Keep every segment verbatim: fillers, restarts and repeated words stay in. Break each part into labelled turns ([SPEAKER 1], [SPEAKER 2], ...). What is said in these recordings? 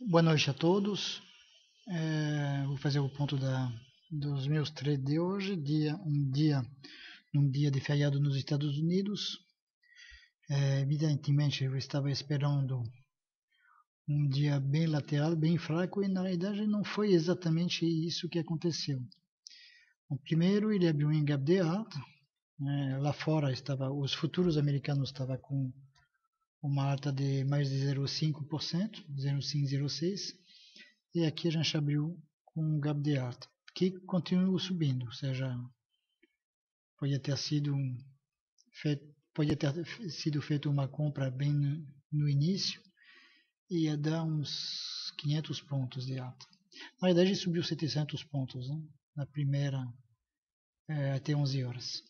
[SPEAKER 1] Boa noite a todos. É, vou fazer o ponto da, dos meus trades de hoje, dia, um dia, num dia de feriado nos Estados Unidos. É, evidentemente, eu estava esperando um dia bem lateral, bem fraco, e na realidade não foi exatamente isso que aconteceu. O primeiro, ele abriu um gap de alta. É, lá fora estava, os futuros americanos estavam com uma alta de mais de zero vírgula cinco por cento, zero vírgula cinco, zero vírgula seis, e aqui a gente abriu com um gap de alta, que continua subindo, ou seja, pode ter sido feito, pode ter sido feito uma compra bem no, no início e ia dar uns quinhentos pontos de alta. Na verdade, subiu setecentos pontos, né? Na primeira é, até onze horas.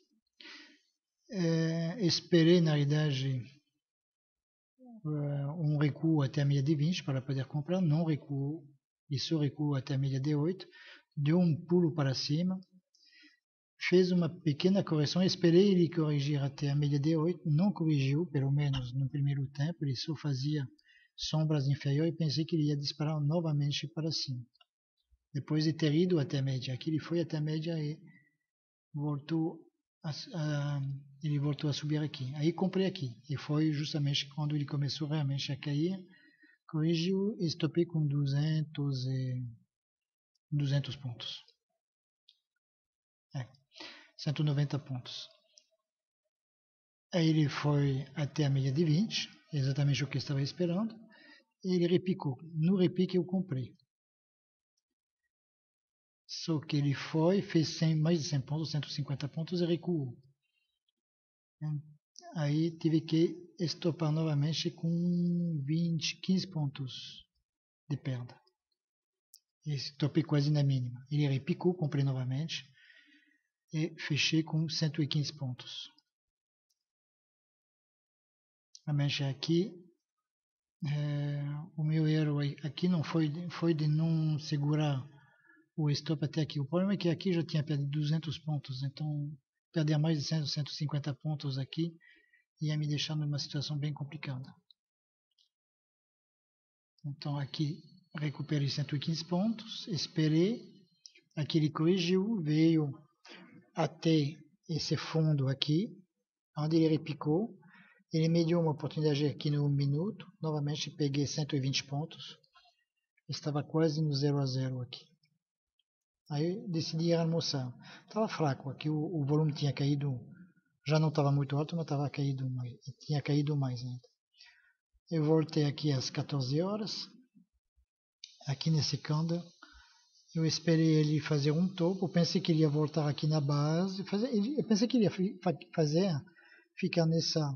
[SPEAKER 1] É, esperei, na realidade, um recuo até a média de vinte para poder comprar, não recuou, isso recuou até a média de oito, deu um pulo para cima, fez uma pequena correção, esperei ele corrigir até a média de oito, não corrigiu, pelo menos no primeiro tempo, ele só fazia sombras inferiores e pensei que ele ia disparar novamente para cima. Depois de ter ido até a média, aqui ele foi até a média e voltou a, a, ele voltou a subir aqui. Aí comprei aqui, e foi justamente quando ele começou realmente a cair, corrigiu e estopei com duzentos, e, duzentos pontos. É, cento e noventa pontos. Aí ele foi até a média de vinte, exatamente o que eu estava esperando, e ele repicou. No repique eu comprei. Só que ele foi, fez cem, mais de cem pontos, cento e cinquenta pontos e recuou. Aí tive que estopar novamente com vinte, quinze pontos de perda. Estopei quase na mínima. Ele repicou, comprei novamente e fechei com cento e quinze pontos. A mancha aqui, é, o meu erro aqui não foi, foi de não segurar o stop até aqui. O problema é que aqui já tinha perdido duzentos pontos, então perder mais de cem, cento e cinquenta pontos aqui ia me deixar numa situação bem complicada. Então aqui recuperei cento e quinze pontos, esperei, aqui ele corrigiu, veio até esse fundo aqui, onde ele repicou, ele me deu uma oportunidade aqui no um minuto, novamente peguei cento e vinte pontos, estava quase no zero a zero aqui. Aí decidi ir almoçar. Estava fraco, aqui o, o volume tinha caído, já não estava muito alto, mas estava caído mais, tinha caído mais ainda. Eu voltei aqui às quatorze horas, aqui nesse candle, eu esperei ele fazer um topo, pensei que ele ia voltar aqui na base, fazer, eu pensei que ele ia fazer, ficar nessa,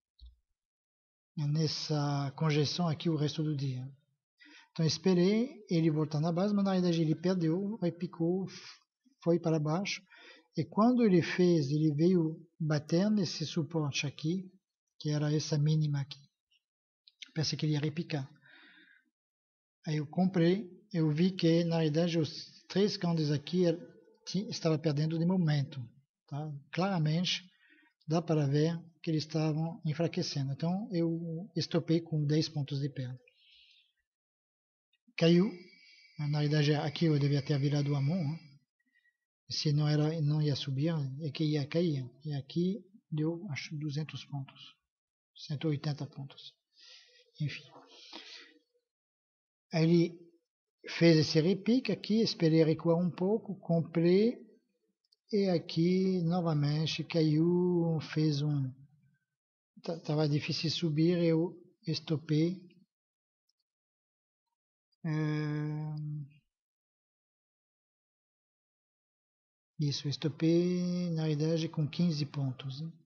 [SPEAKER 1] nessa conjeção aqui o resto do dia. Então eu esperei ele voltar na base, mas na verdade ele perdeu, aí picou, foi para baixo. E quando ele fez, ele veio bater nesse suporte aqui, que era essa mínima aqui. Pensei que ele ia repicar. Aí eu comprei, eu vi que na realidade os três candles aqui estavam perdendo de momento. Tá? Claramente dá para ver que eles estavam enfraquecendo. Então eu estopei com dez pontos de perda. Caiu. Na realidade aqui eu devia ter virado a mão. Se não, era, não ia subir, é que ia cair. E aqui deu, acho, duzentos pontos. cento e oitenta pontos. Enfim. Aí ele fez esse repique aqui, esperei recuar um pouco, comprei. E aqui, novamente, caiu, fez um... Estava difícil subir, eu estopei. É... Isso, estopei, na verdade, com quinze pontos. Né?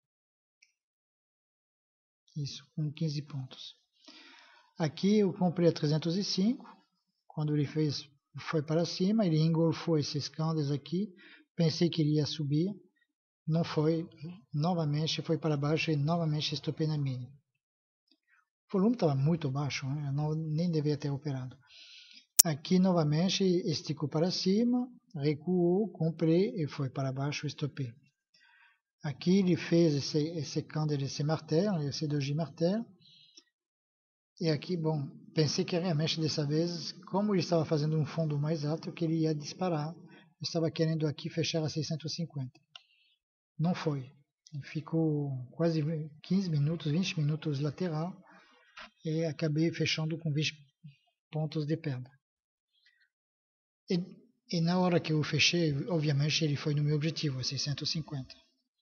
[SPEAKER 1] Isso, com quinze pontos. Aqui eu comprei a trezentos e cinco, quando ele fez, foi para cima, ele engolfou esses candles aqui, pensei que ele ia subir, não foi, novamente foi para baixo e novamente estopei na mínima. O volume estava muito baixo, né? Eu não, nem devia ter operado. Aqui novamente esticou para cima, recuou, comprei e foi para baixo, estopei. Aqui ele fez esse, esse candle, esse martelo, esse doji martelo, E aqui, bom, pensei que realmente dessa vez, como ele estava fazendo um fundo mais alto, que ele ia disparar. Eu estava querendo aqui fechar a seiscentos e cinquenta. Não foi. Ficou quase quinze minutos, vinte minutos lateral e acabei fechando com vinte pontos de perda. E, e na hora que eu fechei, obviamente ele foi no meu objetivo, seiscentos e cinquenta.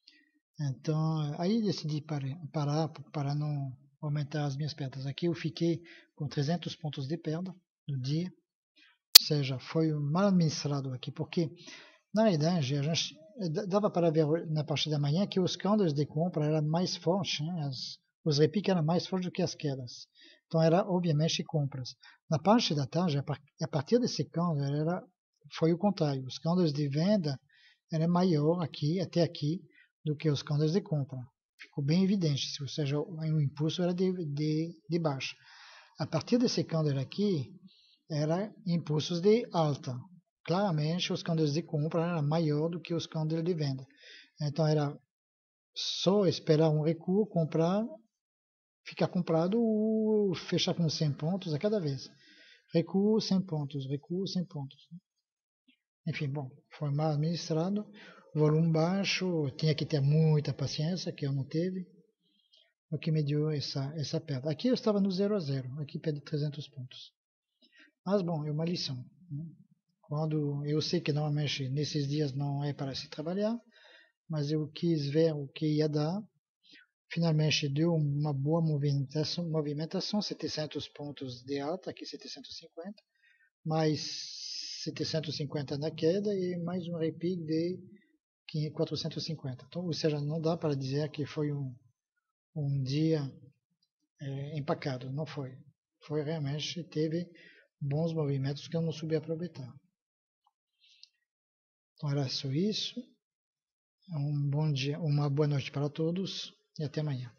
[SPEAKER 1] Então, aí decidi parar, parar para não aumentar as minhas perdas. Aqui eu fiquei com trezentos pontos de perda no dia, ou seja, foi mal administrado aqui, porque na realidade a gente dava para ver na parte da manhã que os candles de compra eram mais fortes, né? As, os repiques eram mais fortes do que as quedas. Então era obviamente compras. Na parte da tarde, a partir desse candle, era, foi o contrário. Os candles de venda eram maior aqui, até aqui, do que os candles de compra. Ficou bem evidente, ou seja, o impulso era de, de, de baixo. A partir desse candle aqui, era impulsos de alta. Claramente, os candles de compra eram maior do que os candles de venda. Então, era só esperar um recuo, comprar, ficar comprado ou fechar com cem pontos a cada vez. Recuo, cem pontos, recuo, cem pontos. Enfim, bom, foi mal administrado, volume baixo, tinha que ter muita paciência, que eu não teve, o que me deu essa, essa perda. Aqui eu estava no zero a zero, aqui perdi trezentos pontos. Mas, bom, é uma lição. Né? Quando eu sei que normalmente nesses dias não é para se trabalhar, mas eu quis ver o que ia dar. Finalmente deu uma boa movimentação, movimentação setecentos pontos de alta, aqui setecentos e cinquenta, mais setecentos e cinquenta na queda e mais um repique de quatrocentos e cinquenta. Então, ou seja, não dá para dizer que foi um, um dia é, empacado, não foi. Foi realmente, teve bons movimentos que eu não soube aproveitar. Então era só isso. Um bom dia, uma boa noite para todos e até amanhã.